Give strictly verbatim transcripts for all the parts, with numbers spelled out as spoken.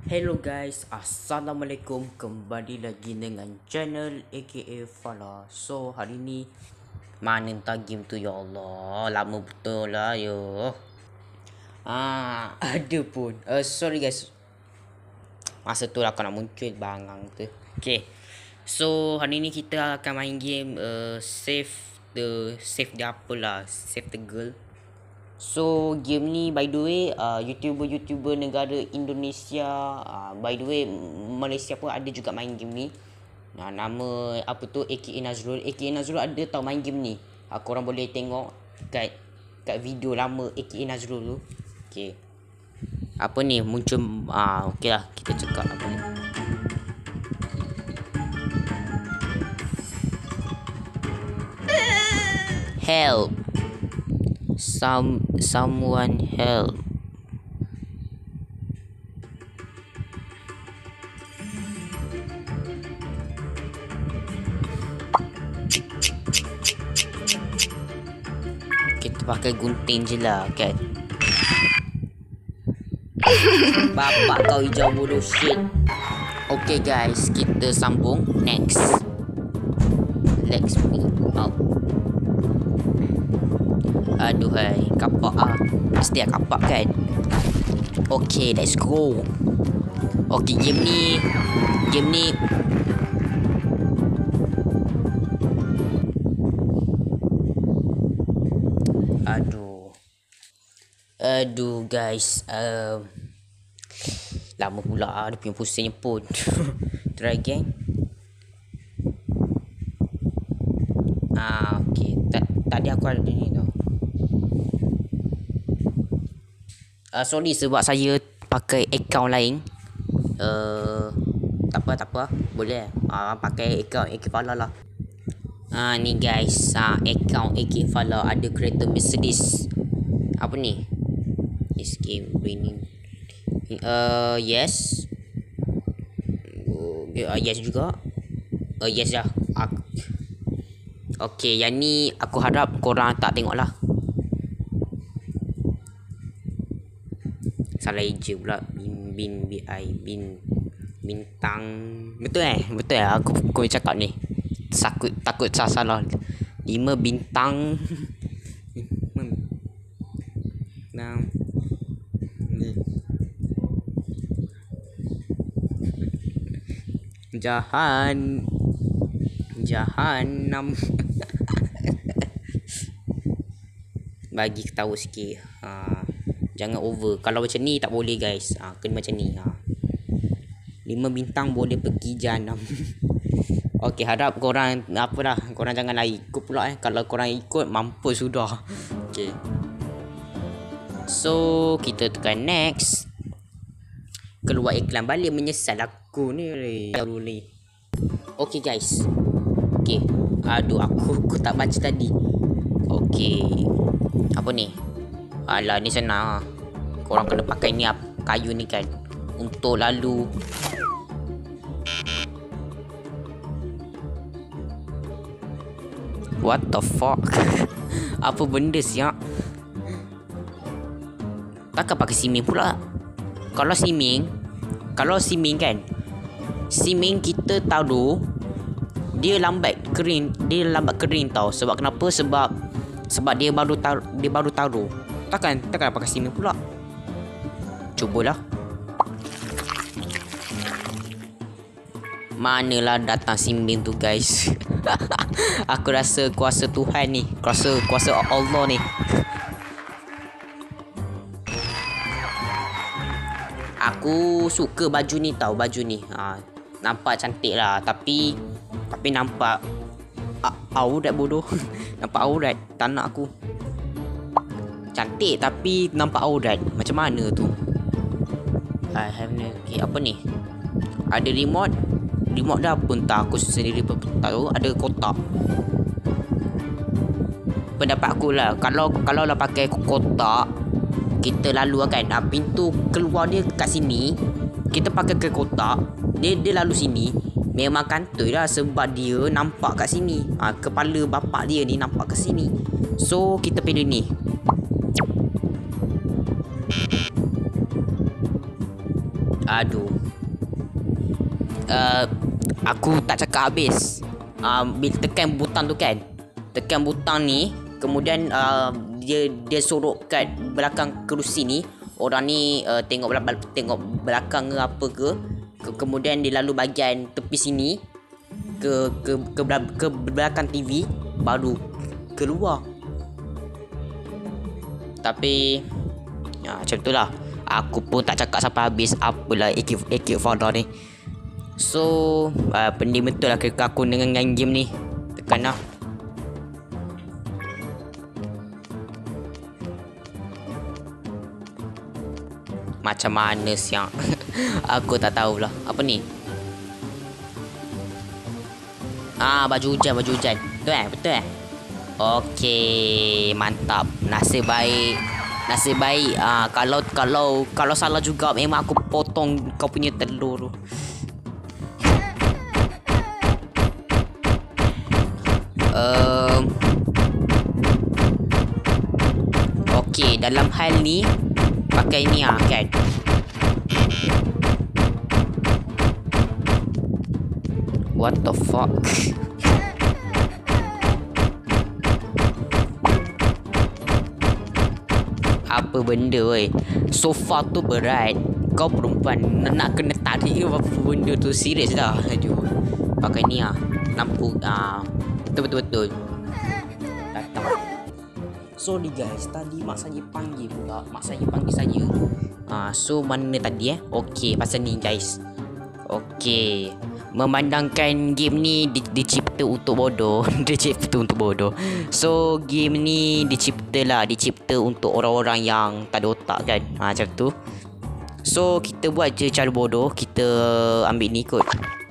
Hello guys, Assalamualaikum. Kembali lagi dengan channel aka Fala. So hari ni mana entah game tu, ya Allah, lama betul lah yo. Ah, ada pun. Uh, sorry guys. Masa tu lah aku nak muncul bangang tu. Okay. So hari ni kita akan main game uh, save the save the apa lah, save the girl. So game ni by the way uh, YouTuber-YouTuber negara Indonesia, uh, by the way Malaysia pun ada juga main game ni. Nah, nama apa tu, A K A Nazrul. A K A Nazrul ada tau main game ni. Uh, korang boleh tengok kat kat video lama A K A Nazrul tu. Okay. Apa ni muncul, ah uh, okey lah kita cakap apa ni. Help. Some someone help. Kita pakai gunting je lah kan. Bapak kau hijau bodoh shit. Okay guys, kita sambung next. Let's me out. Aduhai, kapak ah. Mesti ah kapak kan. Okay, let's go. Okay, game ni Game ni Aduh Aduh guys, uh, lama pula ah, dia punya pusingnya pun. Try again. Ah, okay. Tadi aku ada ni tau. Uh, sorry sebab saya pakai account lain. Uh, tak apa, tak apa. Boleh. Uh, pakai account A K Fala lah. Ah, uh, ni guys, uh, account A K Fala ada kereta Mercedes. Apa ni? Escape raining. Uh, yes. Uh, yes juga. Uh, yes lah. Uh, Okay, yang ni aku harap korang tak tengok lah. Salah eja pula. Bin bin bi bin bintang. Betul eh? Betul eh aku aku cakap ni. Takut takut salah. Lima bintang. Enam. Jahan Jahanam. Bagi ketawa sikit. Ha, jangan over. Kalau macam ni tak boleh guys. Ha, kena macam ni. Ha. Lima bintang boleh pergi jahanam. Okey, harap korang apalah, korang janganlah ikut pula eh. Kalau korang ikut mampus sudah. Okey. So, kita tekan next. Keluar iklan balik, menyesal aku ni. ni. Okey guys. Okey. Aduh, aku aku tak baca tadi. Okey. Apa ni? Alah, ni senang. Korang kena pakai ni kayu ni kan untuk lalu. What the fuck? Apa benda siap? Takkan pakai siming pula. Kalau siming, kalau siming kan, siming kita taruh dia lambat kering, dia lambat kering tau. Sebab kenapa? Sebab sebab dia baru taruh, dia baru taruh. Takkan takkan pakai siming pula. Cubalah. Manalah datang siming tu guys. Aku rasa kuasa Tuhan ni, kuasa kuasa Allah ni. Aku suka baju ni tau, baju ni. Ha, nampak cantik lah, tapi tapi nampak aurat bodoh. Nampak aurat, tak nak aku. Cantik tapi nampak aurat. Macam mana tu? I have no, okay, apa ni? Ada remote. Remote dah pun tak, aku sendiri pun tak tahu. Ada kotak. Pendapat aku lah, kalau kalau lah pakai kotak, kita lalu kan, ah, pintu keluar dia kat sini, kita pakai ke kotak, dia dia lalu sini, memang kantoi lah sebab dia nampak kat sini. Ah, kepala bapak dia ni nampak kat sini. So kita pilih ni. Aduh. Uh, aku tak cakap habis. Uh, bila tekan butang tu kan. Tekan butang ni, kemudian uh, dia dia sorok kat belakang kerusi ni. Orang ni uh, tengok belakang tengok belakang ke apa ke. ke kemudian dia lalu bahagian tepi sini ke ke ke, ke, ke belakang T V baru keluar. Tapi ya, macam tu lah. Aku pun tak cakap sampai habis. Apalah A K A K Fala ni. So uh, pening betul lah kerja aku dengan game ni. Tekan lah. Macam mana siang. Aku tak tahulah. Apa ni? Ah, baju hujan, baju hujan. Betul eh? Betul eh? Okey, mantap. Nasib baik. Nasib baik. Ah, kalau kalau kalau salah juga memang aku potong kau punya telur tu. Um, Okey, dalam hal ni pakai ni ah kan. What the fuck? Apa benda weh? Sofa tu berat. Kau perempuan nak kena tarik apa benda tu, serius dah. Aduh. Pakai ni ah. Lampu ah. Betul-betul. Datang. Sorry guys, tadi mak saya panggil pula. Mak saya panggil saya. Ah, so mana tadi eh? Okey, pasal ni guys. Okey. Memandangkan game ni di, dicipta untuk bodoh. Dicipta untuk bodoh. So game ni dicipta lah, dicipta untuk orang-orang yang tak ada otak kan. Ha, macam tu. So kita buat je cara bodoh. Kita ambil ni kot.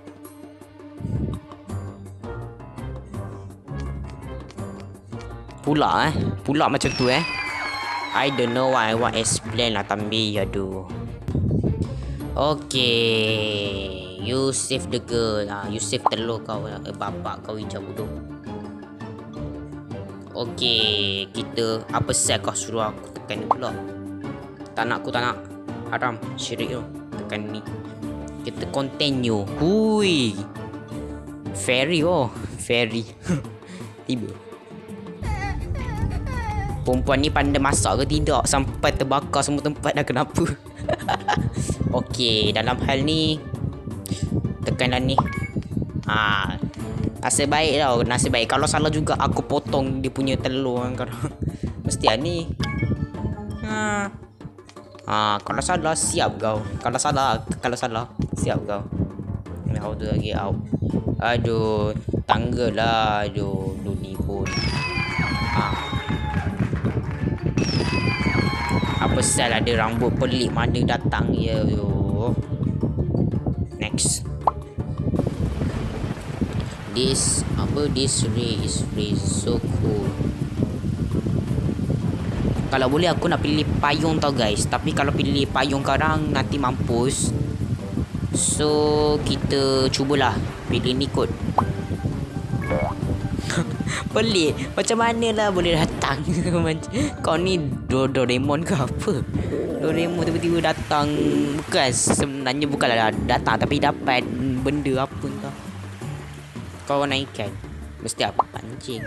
Pula eh. Pula macam tu eh. I don't know what I want explain lah Tambi. Aduh. Okay. You save the girl. Ha, you save telur kau. Eh, bapak kau hijau bodoh. Okay. Kita. Apa set kau suruh aku tekan ni pula? Tak nak, aku tak nak. Haram. Syirik tu. Tekan ni. Kita continue. Hui. Fairy oh. Fairy. Tiba. Perempuan ni pandai masak ke tidak sampai terbakar semua tempat dah, kenapa? Okey, dalam hal ni tekanlah ni. Ha, nasib baik tau, nasib baik. Kalau salah juga aku potong dia punya telur kan. Mesti lah ni. Ha. Ha, kalau salah siap kau. Kalau salah, kalau salah siap kau. How tu lagi out. Aduh, tangga lah. Aduh, dunia pun. Ha. Apa sel ada rambut pelik mana datang ya. Yo. Next. This apa this ray is ray so cool. Kalau boleh aku nak pilih payung tau guys. Tapi kalau pilih payung sekarang nanti mampus. So kita cubalah pilih ni kot. Pelik. Macam mana lah boleh datang. Kau ni Do Doraemon ke apa? Doraemon tiba-tiba datang. Bukan, sebenarnya bukanlah datang, tapi dapat benda apa entah. Kau naik ikan. Mesti apa? Pancing.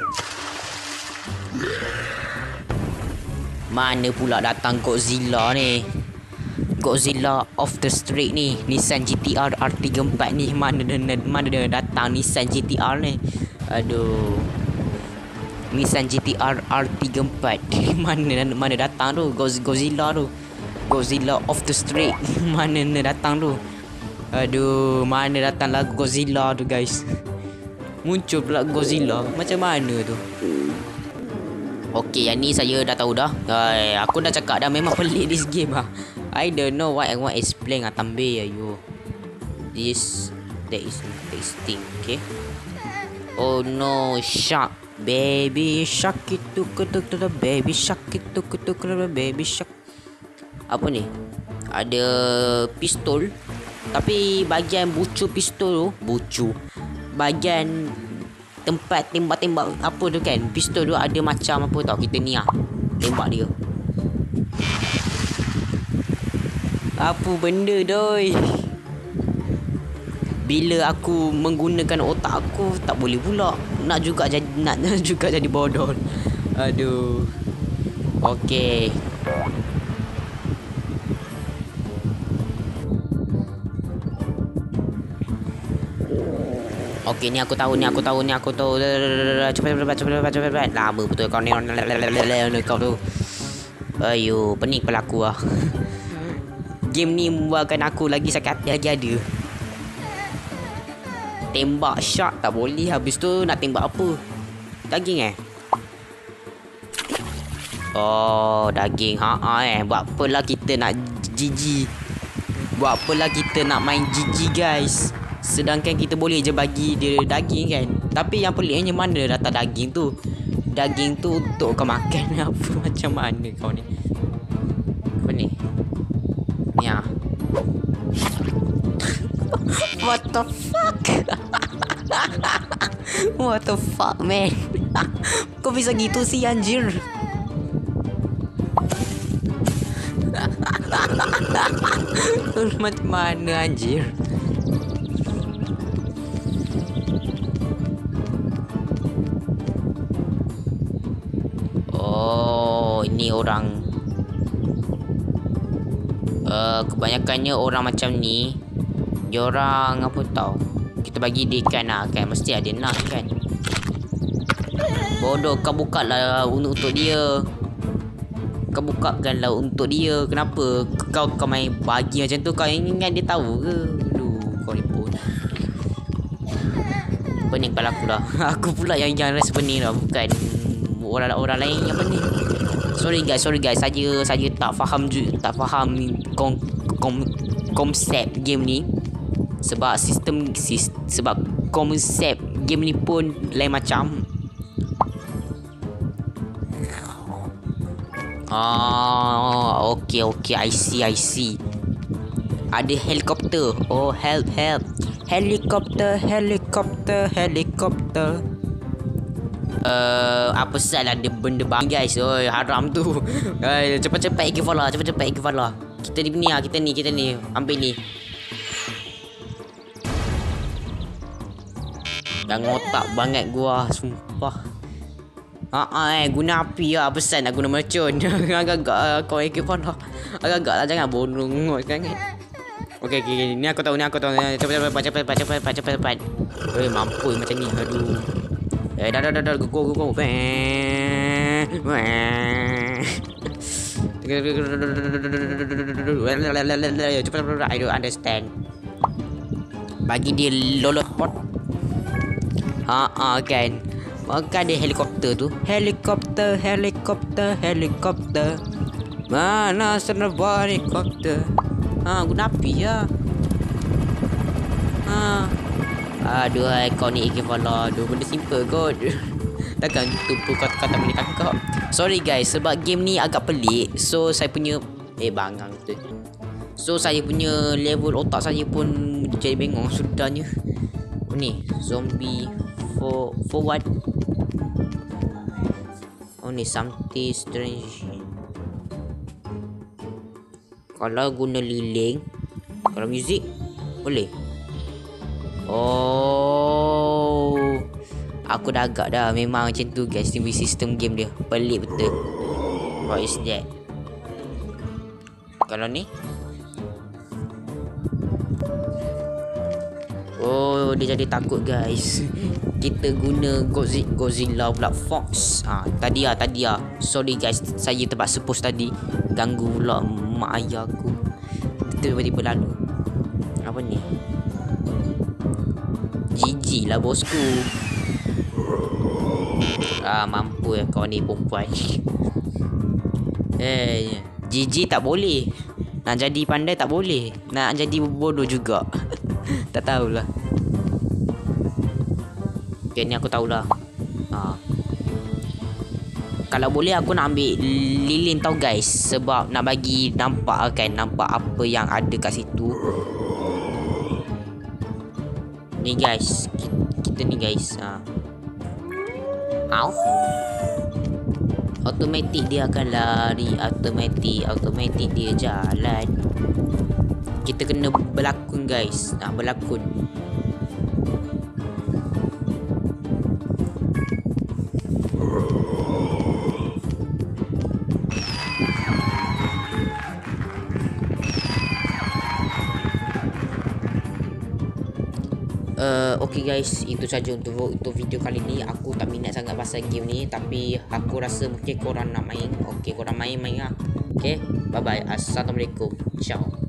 Mana pula datang Godzilla ni? Godzilla off the street ni. Nissan G T R R tiga empat ni. Mana dia, mana dia datang Nissan G T R ni? Aduh. Nissan G T R R tiga empat. Mana mana datang tu Godzilla tu. Godzilla off the street. Mana dia datang tu? Aduh, mana datang lagu Godzilla tu guys. Muncul pula Godzilla. Macam mana tu? Okey, yang ni saya dah tahu dah. Ay, aku dah cakap dah, memang pelik this game ah. I don't know what I want explain ah tambe ayo. This that is interesting, okay? Oh no, shark. Baby shark itu ketuk ketuk baby shark itu ketuk ketuk baby shark. Apa ni? Ada pistol. Tapi bahagian bucu pistol tu, bucu. Bahagian tempat tembak-tembak apa tu kan, pistol tu ada macam apa tau, kita ni ah tembak dia. Apa benda doi? Bila aku menggunakan otak aku tak boleh pula. Nak juga jadi nak juga jadi bodoh. Aduh. Okey. Okey, ni aku tahu, ni aku tahu, ni aku tahu. Cepat cepat cepat cepat cepat. Lama betul kau ni kau tu. Ayo, pening kepala aku ah. Game ni membuatkan aku lagi sakit hati lagi ada. Tembak shot tak boleh. Habis tu nak tembak apa? Daging eh? Oh, daging. Ha eh. Buat apalah kita nak jijik. Buat apalah kita nak main jijik guys. Sedangkan kita boleh je bagi dia daging kan. Tapi yang peliknya mana datang daging tu? Daging tu untuk kau makan apa macam mana kau ni? Apa ni? Ni ah. What the fuck? What the fuck man? Kau bisa gitu sih anjir? Macam mana anjir? Oh, ini orang uh, kebanyakannya orang macam ni. Dia orang apa tahu. Kita bagi dia ikan lah kan. Mesti ada nak kan. Bodoh, kau buka lah untuk dia. Kau bukakan lah untuk dia. Kenapa kau kau main bagi macam tu? Kau ingat dia tahu ke? Aduh, kau ni pun pening kepala aku lah. Aku pula yang yang rasa pening lah. Bukan orang-orang lain yang pening. Sorry guys, sorry guys. Saja saja tak faham juga, tak faham kom, kom, konsep game ni. Sebab sistem sis, sebab konsep game ni pun lain macam. Ah, okay, okay. I see, I see. Ada helikopter. Oh, help, help. Helikopter, helikopter, helikopter. Uh, apa salah ada benda bang guys. Oi, haram tu. Hai, cepat-cepat ikut follow, cepat-cepat ikut follow. Kita ni ni ah, kita ni, kita ni. Ambil ni. Dah ngotak banget gua, sumpah. Ha ah, eh guna api lah, pesan nak guna mercun. Agak-agak uh, kau ikut follow. Agak-agak lah, jangan borong sangat. Okey, okey, okay. Ni aku tahu, ni aku tahu. Cepat cepat cepat cepat cepat cepat cepat cepat. Eh, mampu macam ni. Aduh. Eh, dah dah dah dah go go go. Cepat cepat. I don't understand. Bagi dia lolot. Ha ah kan. Maka ada helikopter tu. Helikopter, helikopter, helikopter. Mana serbah helikopter? Ha, guna api ya. Ha. Aduh, hai, kau ni ikut follow. Aduh, benda simple kot. Takkan tumpu kata-kata boleh tangkap. Sorry guys, sebab game ni agak pelik. So, saya punya eh bangang tu. So, saya punya level otak saya pun jadi bengong sudahnya. Ni, zombie for for what? Oh ni something strange. Kalau guna liling, kalau muzik boleh. Oh, aku dah agak dah. Memang macam tu guys, ni sistem game dia pelik betul. What is that? Kalau ni, oh dia jadi takut guys. Kita guna Godzilla, Godzilla pula Fox. Ah, tadi ah, tadi ah. Sorry guys, saya terpaksa post tadi. Ganggu pula mak ayah aku. Tiba-tiba lalu. Apa ni? Gigi lah bosku. Ah, mampu ya kau ni perempuan. Eh, Gigi tak boleh. Nak jadi pandai tak boleh. Nak jadi bodoh juga. Tak tahulah. Okay, ni aku tahulah. Ha. Kalau boleh aku nak ambil lilin tau guys. Sebab nak bagi nampak kan. Nampak apa yang ada kat situ. Ni guys. Kita, kita ni guys. Ha. Au. Automatik dia akan lari. Automatik. Automatik dia jalan. Kita kena berlakon guys. Nak berlakon. Uh, okay guys, itu saja untuk untuk video kali ni. Aku tak minat sangat pasal game ni, tapi aku rasa mungkin korang nak main. Okay, korang main-main lah. Okay, bye bye. Assalamualaikum. Ciao.